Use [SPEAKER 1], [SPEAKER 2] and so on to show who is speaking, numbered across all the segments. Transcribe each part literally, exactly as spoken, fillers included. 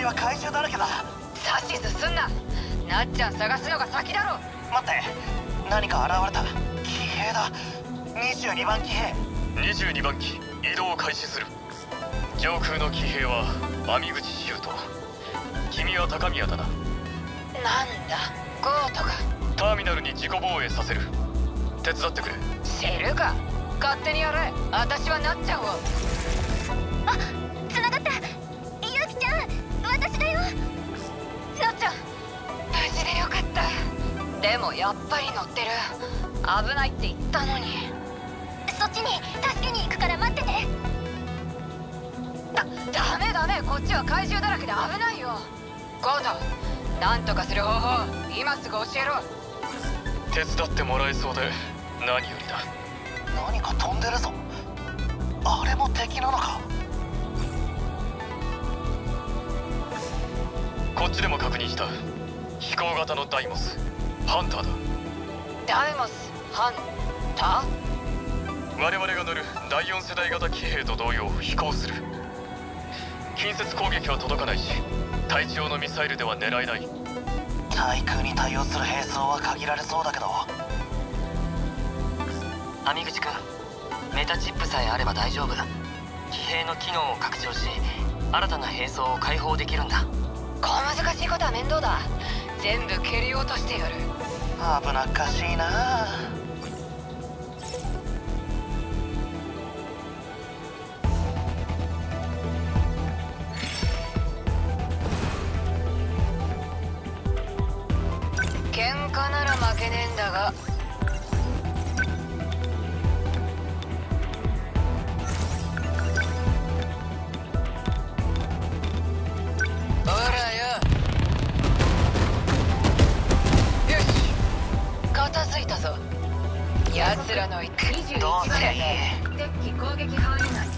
[SPEAKER 1] は怪獣だらけだ。
[SPEAKER 2] 指図すんな。なっちゃん探すのが先だろ。
[SPEAKER 1] 待って、何か現れた。騎兵だ。にじゅうにばん騎兵。
[SPEAKER 3] にじゅうにばん機移動を開始する。上空の騎兵は網口シュート。君は高宮だな。
[SPEAKER 2] なんだゴートか。
[SPEAKER 3] ターミナルに自己防衛させる。手伝ってくれ。
[SPEAKER 2] 知るか。勝手にやれ。私はなっちゃんを。
[SPEAKER 4] あ、繋がった。ゆうきちゃん、私だよ。
[SPEAKER 2] なっちゃん無事でよかった。でもやっぱり乗ってる。危ないって言ったのに。
[SPEAKER 4] そっちに助けに行くから待ってて。
[SPEAKER 2] だ、ダメダメ。こっちは怪獣だらけで危ないよ。ゴート、なんとかする方法今すぐ教えろ。
[SPEAKER 3] 手伝ってもらえそうで何よりだ。
[SPEAKER 1] 何か飛んでるぞ。あれも敵なのか。
[SPEAKER 3] こっちでも確認した。飛行型のダイモスハンターだ。
[SPEAKER 2] ダイモスハンター。
[SPEAKER 3] 我々が乗るだいよん世代型騎兵と同様飛行する。近接攻撃は届かないし、対地用のミサイルでは狙えない。
[SPEAKER 1] 対空に対応する兵装は限られそうだけど。
[SPEAKER 5] 網口君、メタチップさえあれば大丈夫。騎兵の機能を拡張し、新たな兵装を解放できるんだ。
[SPEAKER 2] 小難しいことは面倒だ。全部蹴り落としてやる。
[SPEAKER 1] 危なっかしいな。
[SPEAKER 2] 喧嘩なら負けねえんだが。ほらよ。よし、片付いたぞ。奴らのにじゅういちぐらいで敵機攻撃範囲内。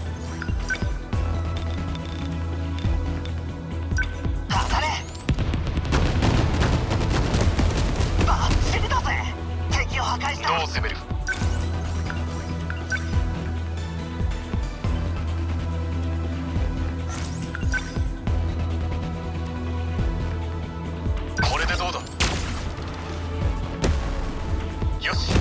[SPEAKER 1] 当たれ。バッチリだぜ。敵を破壊した。
[SPEAKER 3] どう攻める。これでどうだ。よし。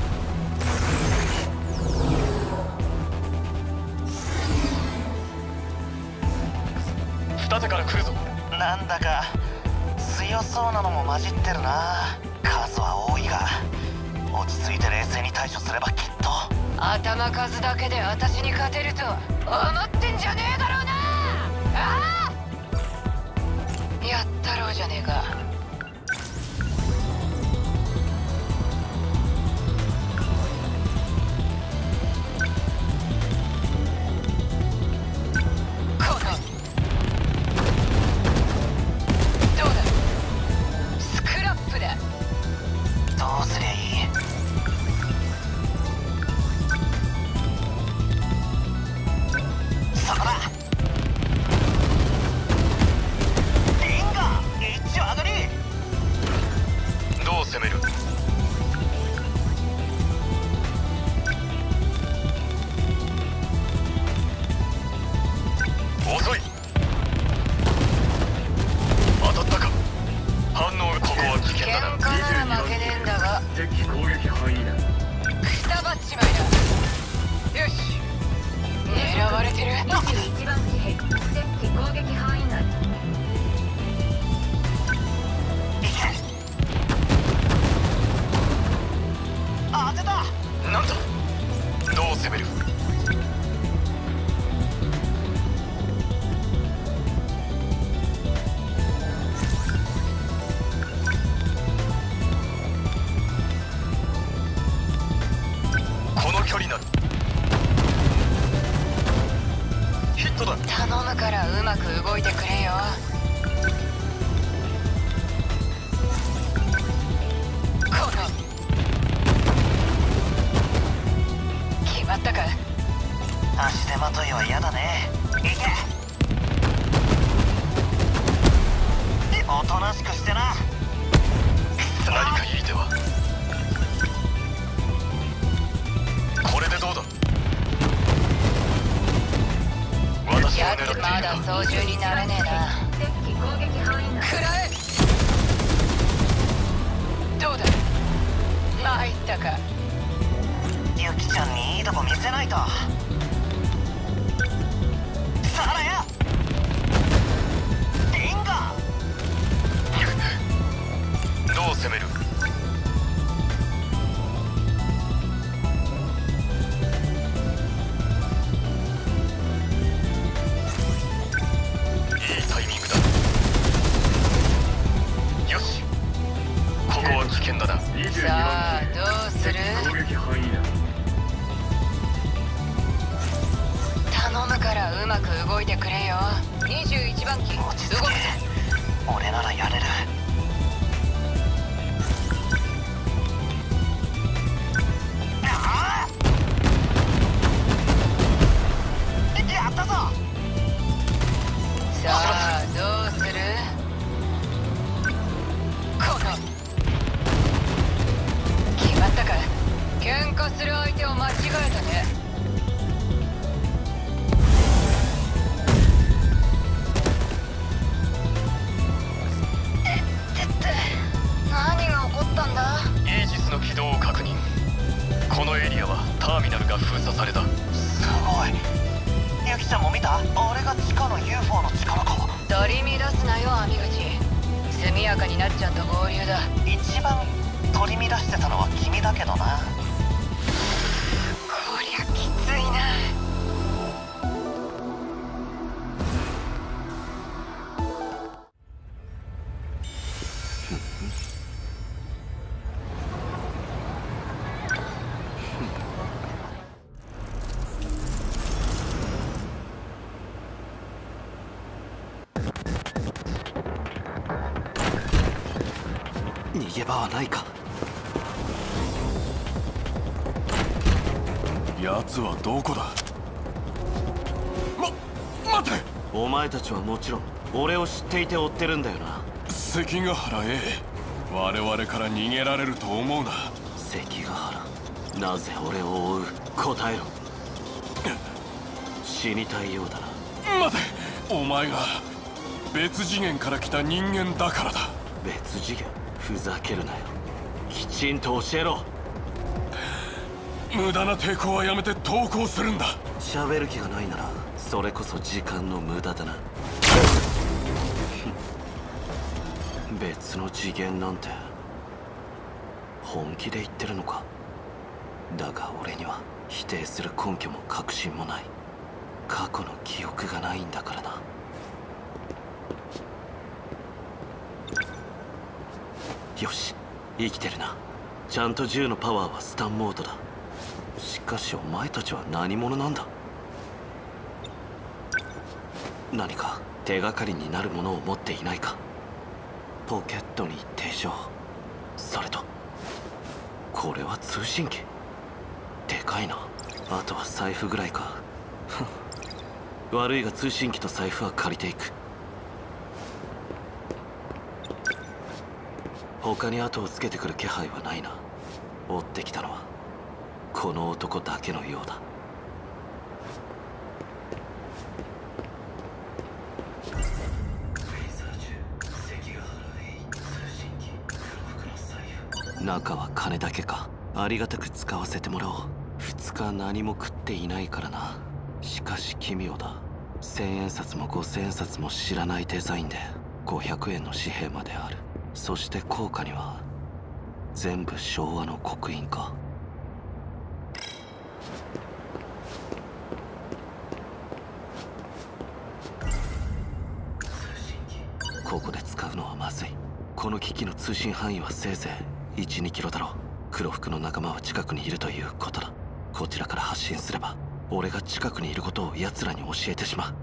[SPEAKER 3] 二手から来るぞ。
[SPEAKER 1] なんだか強そうなのも混じってるな。数は多いが落ち着いて冷静に対処すればきっと。
[SPEAKER 2] 頭数だけで私に勝てると思ってんじゃねえだろうな。ああ、やったろうじゃねえか。このどうだ。スクラップだ。
[SPEAKER 1] どうすりゃいい。そこだ。リンガー一丁上がり。
[SPEAKER 3] どう攻める。遅い。当たったか。反応。ここは危険だな。
[SPEAKER 2] 喧嘩なら負けねえんだが。
[SPEAKER 3] 敵攻撃範囲内。
[SPEAKER 2] くたばっちまいだ。よし、狙われてる。にじゅういちばん騎兵敵機攻撃範囲内。
[SPEAKER 1] 当てた。
[SPEAKER 3] なんだ。どう攻める。この距離なる。ヒットだ。
[SPEAKER 2] 頼むからうまく動いてくれよ。この決まったか。
[SPEAKER 1] 足手まといは嫌だね。いけ。おとなしくしてな。
[SPEAKER 3] 何かいい手は。これでどうだ。私を狙っている
[SPEAKER 2] やつまだ操縦にならねえな。 攻撃範囲内。食らえ。どうだ、参ったか。
[SPEAKER 1] ユキちゃんにいいとこ見せないと。さらやリンガ
[SPEAKER 3] どう攻める？いいタイミングだ。よし、ここは危険だな。
[SPEAKER 2] さあどうする？頼むからうまく動いてくれよ。にじゅういちばん機動く。
[SPEAKER 1] 俺ならやれる。ああやったぞ。
[SPEAKER 2] さあどうする？この決まったか。喧嘩する相手を間違えたね。何が起こったんだ？
[SPEAKER 3] イージスの軌道を確認。このエリアはターミナルが封鎖された。
[SPEAKER 1] すごい。ユキちゃんも見た？あれが地下の ユーフォー の力か。
[SPEAKER 2] 取り乱すなよ網口。速やかになっちゃんと合流だ。
[SPEAKER 1] 一番取り乱してたのは君だけどな。
[SPEAKER 2] こりゃきついな。
[SPEAKER 1] 逃げ場はないか。
[SPEAKER 6] 奴はどこだ？ま、待て！
[SPEAKER 7] お前たちはもちろん俺を知っていて追ってるんだよな。
[SPEAKER 6] 関ヶ原 A、 我々から逃げられると思うな。
[SPEAKER 7] 関ヶ原、なぜ俺を追う？答えろ。死にたいようだな。
[SPEAKER 6] 待て！お前が別次元から来た人間だからだ。
[SPEAKER 7] 別次元？ふざけるなよ。きちんと教えろ。
[SPEAKER 6] 無駄な抵抗はやめて投降するんだ。
[SPEAKER 7] 喋る気がないならそれこそ時間の無駄だな。別の次元なんて本気で言ってるのか？だが俺には否定する根拠も確信もない。過去の記憶がないんだからな。よし、生きてるな。ちゃんと銃のパワーはスタンモードだ。しかしお前たちは何者なんだ？何か手がかりになるものを持っていないか？ポケットに手錠、それとこれは通信機。でかいな。あとは財布ぐらいか。悪いが通信機と財布は借りていく。他に後をつけてくる気配はないな。追ってきたのはこの男だけのようだ。中は金だけか。ありがたく使わせてもらおう。ふつか何も食っていないからな。しかし奇妙だ。千円札も五千円札も知らないデザインでごひゃくえんの紙幣まである。そして硬貨には全部昭和の刻印か。ここで使うのはまずい。この機器の通信範囲はせいぜいいち、にキロだろう。黒服の仲間は近くにいるということだ。こちらから発信すれば俺が近くにいることを奴らに教えてしまう。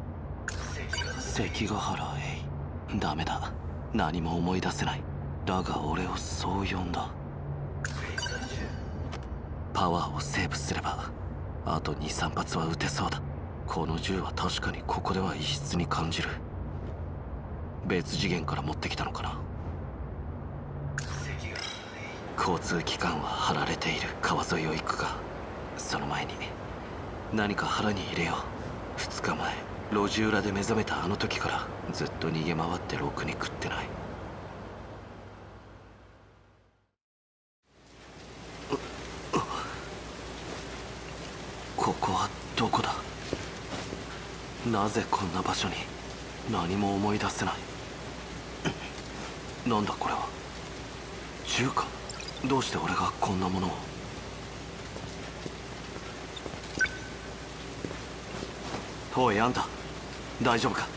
[SPEAKER 7] 関ヶ原 A、 ダメだ。何も思い出せない。だが俺をそう呼んだ。パワーをセーブすればあとに、さん発は撃てそうだ。この銃は確かにここでは異質に感じる。別次元から持ってきたのかな。交通機関は張られている。川沿いを行くか。その前に何か腹に入れよう。ふつかまえ路地裏で目覚めたあの時からずっと逃げ回ってろくに食ってない。ここはどこだ？なぜこんな場所に？何も思い出せない。なんだこれは？銃か？どうして俺がこんなものを？おいあんた、大丈夫か？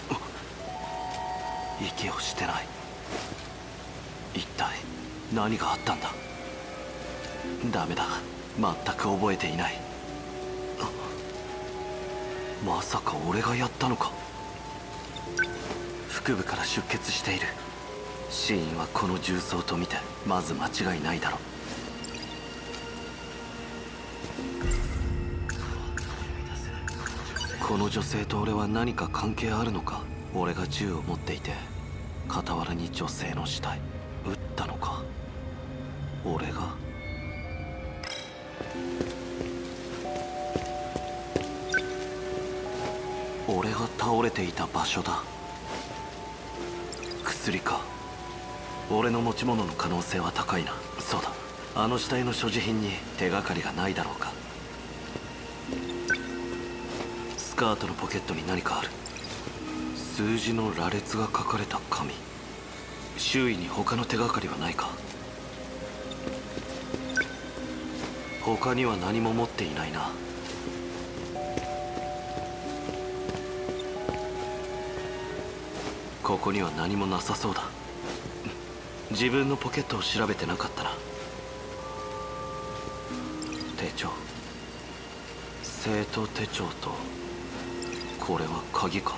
[SPEAKER 7] 息をしてない。一体何があったんだ？ダメだ、全く覚えていない。まさか俺がやったのか？腹部から出血している。死因はこの銃創と見てまず間違いないだろう。この女性と俺は何か関係あるのか？俺が銃を持っていて傍らに女性の死体撃ったのか？俺が？俺が倒れていた場所だ。薬か？俺の持ち物の可能性は高いな。そうだ、あの死体の所持品に手がかりがないだろうか。スカートのポケットに何かある。数字の羅列が書かれた紙。周囲に他の手がかりはないか？他には何も持っていないな。ここには何もなさそうだ。自分のポケットを調べてなかったな。手帳、生徒手帳と、これは鍵か？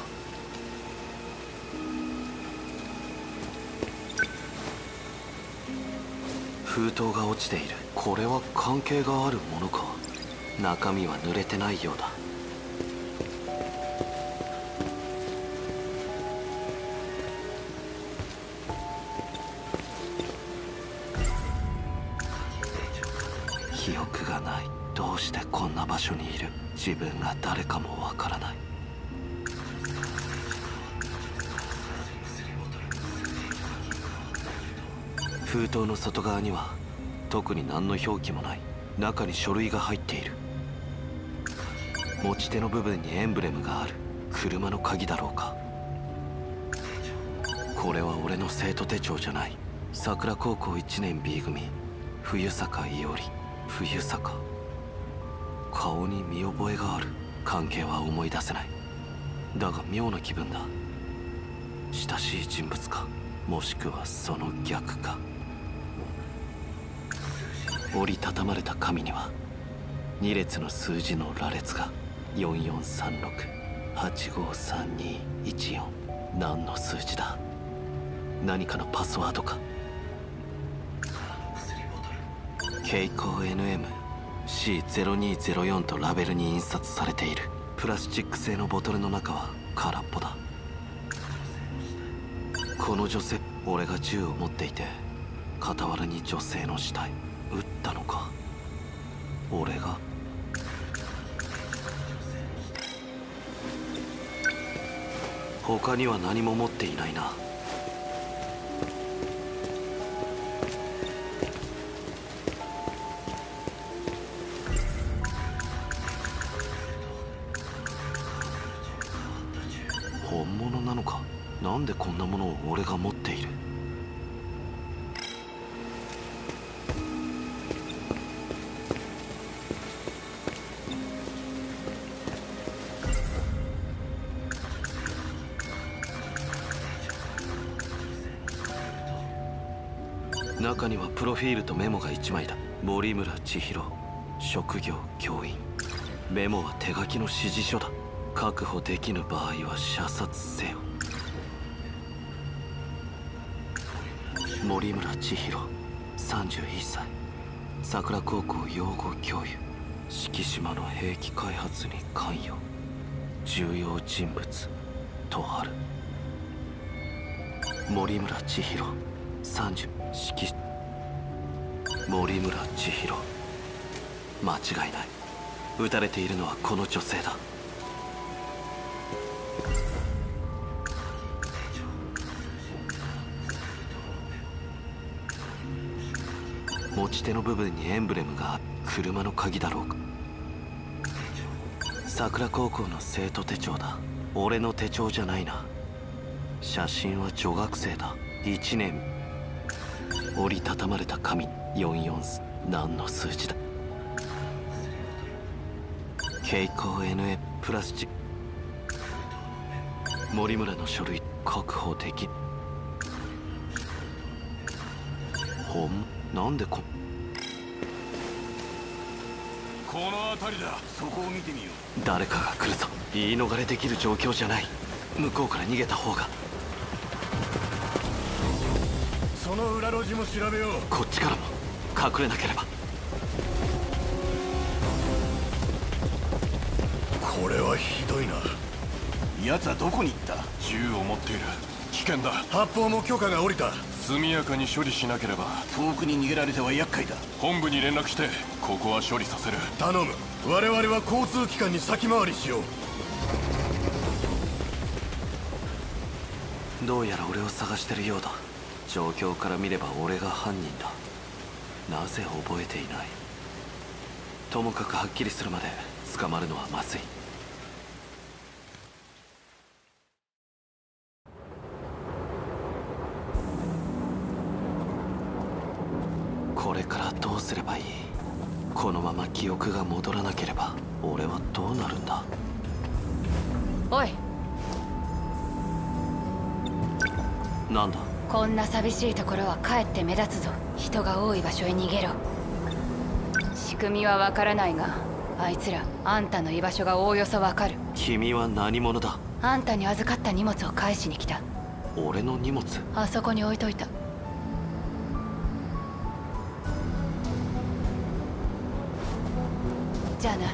[SPEAKER 7] 封筒が落ちている。これは関係があるものか？中身は濡れてないようだ。記憶がない。どうしてこんな場所にいる？自分が誰かもわからない。封筒の外側には特に何の表記もない。中に書類が入っている。持ち手の部分にエンブレムがある。車の鍵だろうか？これは俺の生徒手帳じゃない。桜高校いちねん B 組、冬坂伊織。冬坂、顔に見覚えがある。関係は思い出せない。だが妙な気分だ。親しい人物か、もしくはその逆か。折りたたまれた紙にはに列の数字の羅列が。よんよんさんろく、はちごさんにいちよん。何の数字だ？何かのパスワードか？ケイコー エヌエムシーゼロにゼロよん とラベルに印刷されている。プラスチック製のボトルの中は空っぽだ。この女性、俺が銃を持っていて傍らに女性の死体撃ったのか？俺が？他には何も持っていないな。本物なのか？なんでこんなものを俺が持っている？中にはプロフィールとメモがいちまいだ。森村千尋、職業教員。メモは手書きの指示書だ。確保できぬ場合は射殺せよ。森村千尋、さんじゅういっさい、桜高校養護教諭。敷島の兵器開発に関与。重要人物とある。森村千尋、さんじゅう、敷森村千尋。間違いない。撃たれているのはこの女性だ。 持ち手の部分にエンブレムがある。車の鍵だろうか。桜高校の生徒手帳だ。俺の手帳じゃないな。写真は女学生だ。いちねん。折りたたまれた紙。よんじゅうよん。何の数字だ。蛍光 エヌエー プラスチック。森村の書類確保でき。ほんなんでこ
[SPEAKER 6] この辺りだ。そこを見てみよう。
[SPEAKER 7] 誰かが来るぞ。言い逃れできる状況じゃない。向こうから逃げた方が。
[SPEAKER 6] その裏路地も調べよう。
[SPEAKER 7] こっちからも隠れなければ。
[SPEAKER 6] これはひどいな。奴はどこに行った？銃を持っている。危険だ。発砲も許可が下りた。速やかに処理しなければ。遠くに逃げられては厄介だ。本部に連絡してここは処理させる。頼む。我々は交通機関に先回りしよ
[SPEAKER 7] う。どうやら俺を探してるようだ。状況から見れば俺が犯人だ。なぜ覚えていない。ともかくはっきりするまで捕まるのはまずい。これからどうすればいい。このまま記憶が戻らなければ俺はどうなるんだ。
[SPEAKER 2] おい、
[SPEAKER 7] なんだ。
[SPEAKER 2] こんな寂しいところはかえって目立つぞ。人が多い場所へ逃げろ。仕組みはわからないが、あいつらあんたの居場所がおおよそわかる。
[SPEAKER 7] 君は何者だ。
[SPEAKER 2] あんたに預かった荷物を返しに来た。
[SPEAKER 7] 俺の荷物？
[SPEAKER 2] あそこに置いといた。じゃあな。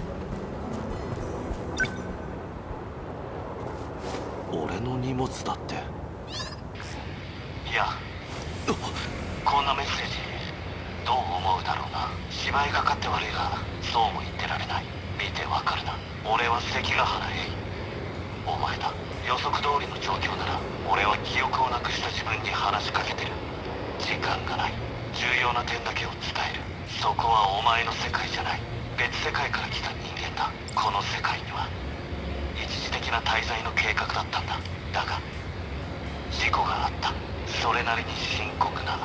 [SPEAKER 7] 俺の荷物だって。
[SPEAKER 1] いや、こんなメッセージどう思うだろうな。芝居がかって悪いがそうも言ってられない。見てわかるな。俺は関ヶ原へ。お前だ。予測通りの状況なら俺は記憶をなくした自分に話しかけてる。時間がない。重要な点だけを伝える。そこはお前の世界じゃない。別世界から来た人間だ。この世界には一時的な滞在の計画だったんだ。だが事故があった。それなりに深刻な。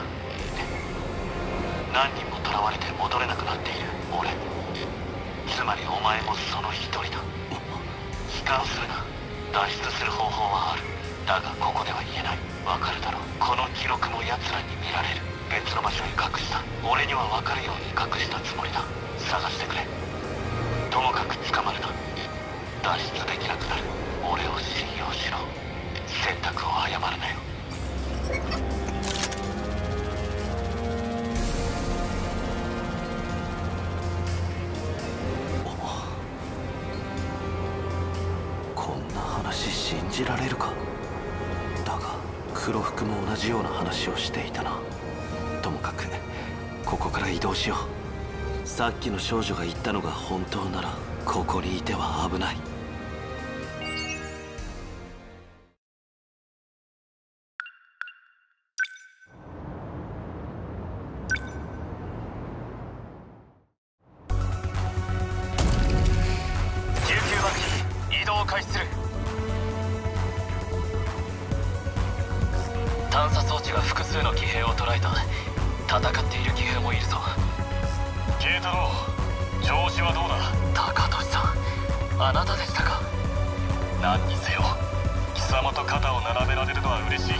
[SPEAKER 1] 何人も囚われて戻れなくなっている俺。つまりお前もその一人だ。悲観するな。脱出する方法はある。だがここでは言えない。わかるだろう。この記録も奴らに見られる。別の場所に隠した。俺にはわかるように隠したつもりだ。探してくれ。ともかく捕まるな。脱出できなくなる。俺を信用しろ。選択を誤るなよ。
[SPEAKER 7] こんな話信じられるか。だが黒服も同じような話をしていたな。ともかくここから移動しよう。さっきの少女が言ったのが本当ならここにいては危ない。
[SPEAKER 3] じゅうきゅうばん機移動を開始する。探査装置が複数の騎兵を捉えた。戦っている騎兵もいるぞ。慶太郎、調子はどうだ。
[SPEAKER 5] 高俊さん、あなたでしたか。
[SPEAKER 3] 何にせよ貴様と肩を並べられるのは嬉しい。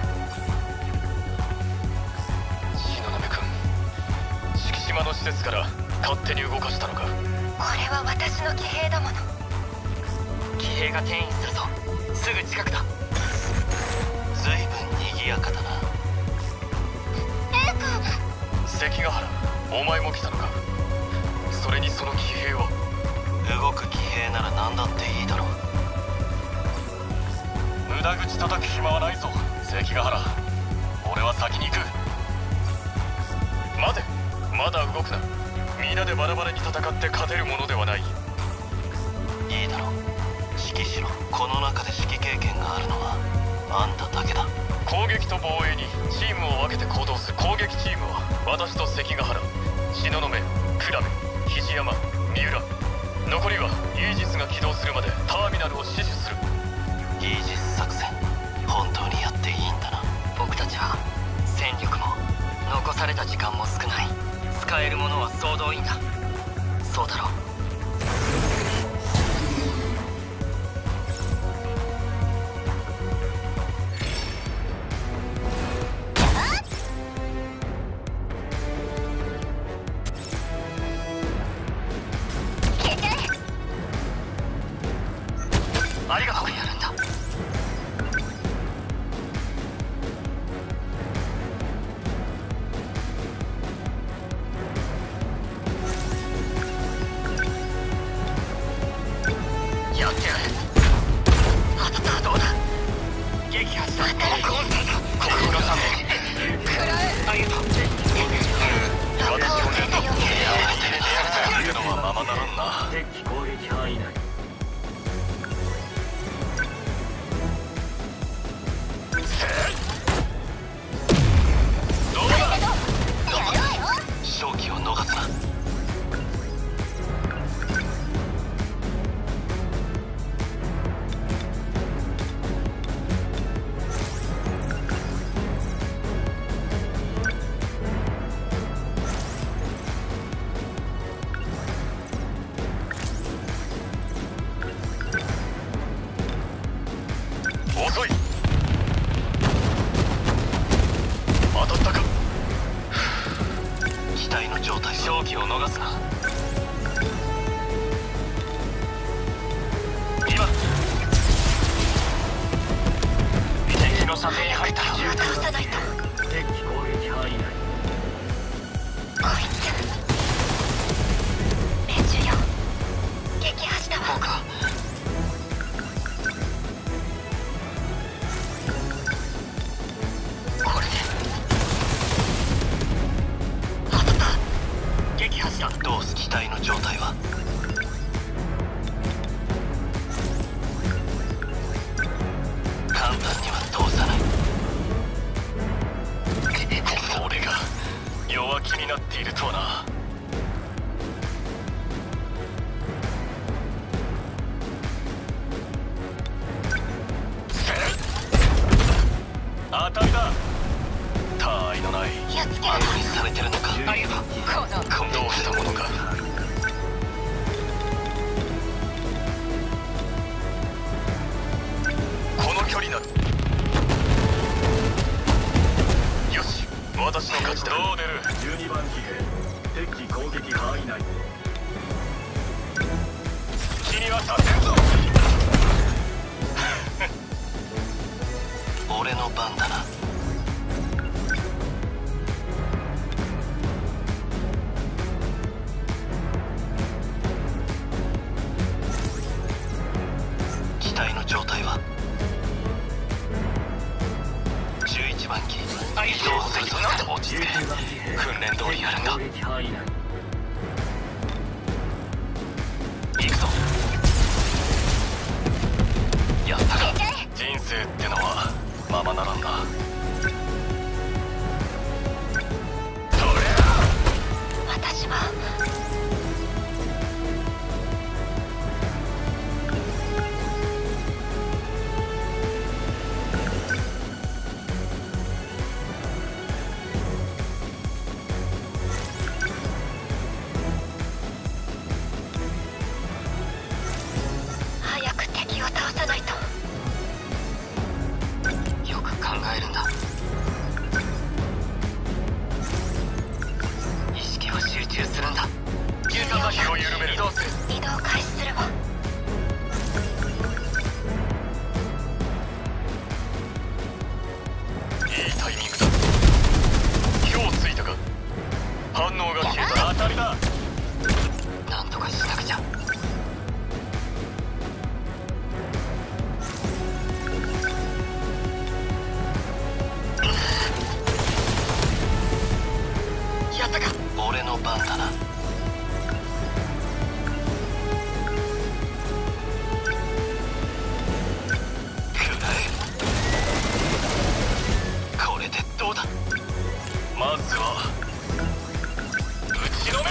[SPEAKER 3] 東雲君、敷島の施設から勝手に動かしたのか。
[SPEAKER 4] これは私の騎兵だもの。
[SPEAKER 5] 騎兵が転移するぞ。すぐ近くだ。
[SPEAKER 7] 随分賑やかだな。
[SPEAKER 4] エイ君。
[SPEAKER 3] 関ヶ原、お前も来たのか。それにその騎兵は。
[SPEAKER 7] 動く騎兵なら何だっていいだろう。
[SPEAKER 3] 無駄口叩く暇はないぞ関ヶ原。俺は先に行く。待て、まだ動くな。みんなでバラバラに戦って勝てるものではない。
[SPEAKER 7] いいだろう。指揮しろ。この中で指揮あんただけだ。
[SPEAKER 3] 攻撃と防衛にチームを分けて行動する。攻撃チームは私と関ヶ原、東雲、倉部、肘山、三浦。残りはイージスが起動するまでターミナルを死守する。
[SPEAKER 7] イージス作戦、本当にやっていいんだな。
[SPEAKER 5] 僕たちは戦力も残された時間も少ない。使えるものは総動員だ。そうだろう。ありがとう。やるんだ。やってやる。当たった。どうだ。撃破した。コンサート。ここがさめ。
[SPEAKER 2] 食らえ。
[SPEAKER 5] ありがとう。
[SPEAKER 3] 私もね、やられてるのはままならんな。
[SPEAKER 5] 敵攻撃範囲内。
[SPEAKER 7] 勝機を逃すな。
[SPEAKER 3] 遅い。当たったか。
[SPEAKER 7] 機体の状態、
[SPEAKER 3] 勝機を逃すな。今敵の射程に入った。
[SPEAKER 4] 倒さないと。
[SPEAKER 5] 敵攻撃範囲内。
[SPEAKER 4] こいつ命中よ。撃破したわ。
[SPEAKER 5] 僕はこれで当たった。撃破した。
[SPEAKER 7] どうす。機体の状態は。簡単には通さない。
[SPEAKER 3] 俺が弱気になっているとはな。当たりだ。他愛のない。
[SPEAKER 4] 気をつけろ。
[SPEAKER 7] 後にされてるのか。
[SPEAKER 5] ありがとう。
[SPEAKER 2] この
[SPEAKER 3] どうしたものか。この距離なら。よし、私の勝ちだ。どう出る。
[SPEAKER 8] じゅうにばん騎兵、敵攻撃範囲内。
[SPEAKER 3] 気にはさせんぞ。
[SPEAKER 7] 俺の番だな。機体の状態は。じゅういちばん機、移動するぞ。落ち着け。訓練通りやるんだ。
[SPEAKER 8] 攻撃範囲内。
[SPEAKER 7] 行くぞ。やったか。
[SPEAKER 3] 人生ってのはままならんな。
[SPEAKER 4] 私は早く敵を倒さないと。
[SPEAKER 5] よく考えるんだ。意識を集中するんだ。
[SPEAKER 3] じゅうさんばん機を緩める。移動する。
[SPEAKER 4] 移動開始するわ。
[SPEAKER 3] いいタイミングだ。今日ついたか。反応が消えた。当たりだ。
[SPEAKER 5] なんとかしなくちゃ。やったか。
[SPEAKER 7] 俺の番だな。くらえ。
[SPEAKER 3] そうだ。まずは打ちのめ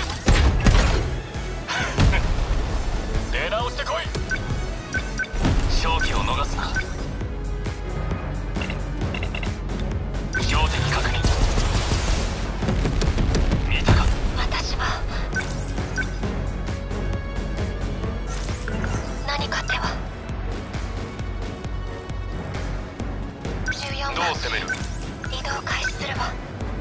[SPEAKER 3] 出直してこい。勝機を逃すな。標的確認。見たか。
[SPEAKER 4] 私は何かってはじゅうよんばん
[SPEAKER 3] どう攻める。
[SPEAKER 4] 移動開始するわ。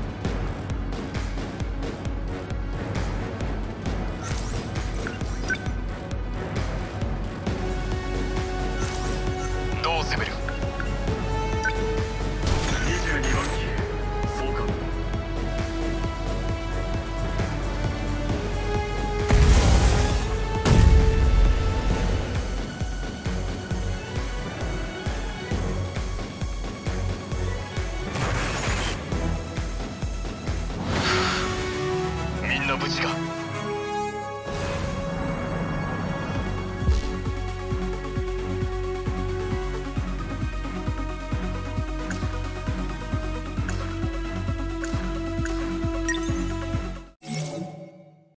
[SPEAKER 3] どう攻める。
[SPEAKER 8] にじゅうにばん機総監。
[SPEAKER 3] みんな無事か。